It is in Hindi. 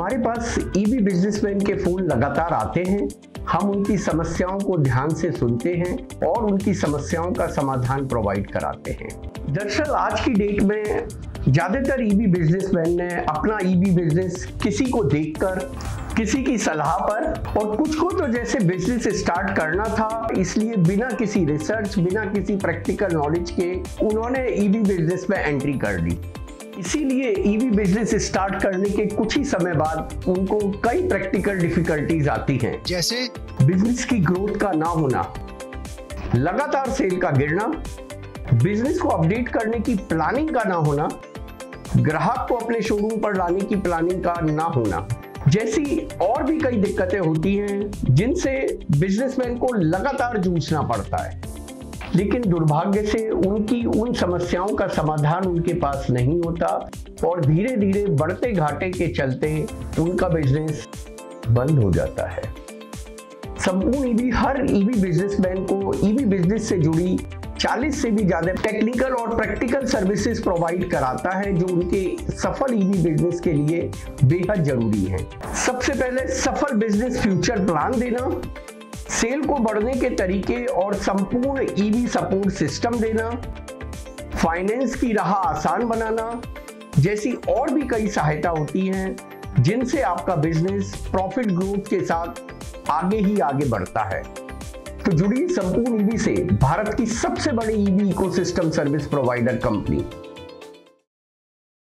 हमारे पास ईवी बिजनेसमैन के फोन लगातार आते हैं। हम उनकी समस्याओं को ध्यान से सुनते हैं और उनकी समस्याओं का समाधान प्रोवाइड कराते हैं। दरअसल आज की डेट में ज्यादातर ईवी बिजनेसमैन ने अपना ईवी बिजनेस किसी को देखकर, किसी की सलाह पर, और कुछ को तो जैसे बिजनेस स्टार्ट करना था इसलिए बिना किसी रिसर्च, बिना किसी प्रैक्टिकल नॉलेज के उन्होंने ईवी बिजनेस में एंट्री कर ली। इसीलिए ईवी बिजनेस स्टार्ट करने के कुछ ही समय बाद उनको कई प्रैक्टिकल डिफिकल्टीज आती हैं, जैसे बिजनेस की ग्रोथ का ना होना, लगातार सेल का गिरना, बिजनेस को अपडेट करने की प्लानिंग का ना होना, ग्राहक को अपने शोरूम पर लाने की प्लानिंग का ना होना, जैसी और भी कई दिक्कतें होती हैं जिनसे बिजनेसमैन को लगातार जूझना पड़ता है। लेकिन दुर्भाग्य से उनकी उन समस्याओं का समाधान उनके पास नहीं होता और धीरे धीरे बढ़ते घाटे के चलते उनका बिजनेस बंद हो जाता है। संपूर्ण ईवी हर ईवी बिजनेसमैन को ईवी बिजनेस से जुड़ी 40 से भी ज्यादा टेक्निकल और प्रैक्टिकल सर्विसेज प्रोवाइड कराता है जो उनके सफल ईवी बिजनेस के लिए बेहद जरूरी है। सबसे पहले सफल बिजनेस फ्यूचर प्लान देना, सेल को बढ़ने के तरीके और संपूर्ण ईवी सपोर्ट सिस्टम देना, फाइनेंस की राह आसान बनाना, जैसी और भी कई सहायता होती हैं जिनसे आपका बिजनेस प्रॉफिट ग्रोथ के साथ आगे ही आगे बढ़ता है। तो जुड़िए संपूर्ण ईवी से, भारत की सबसे बड़ी EV ecosystem service provider company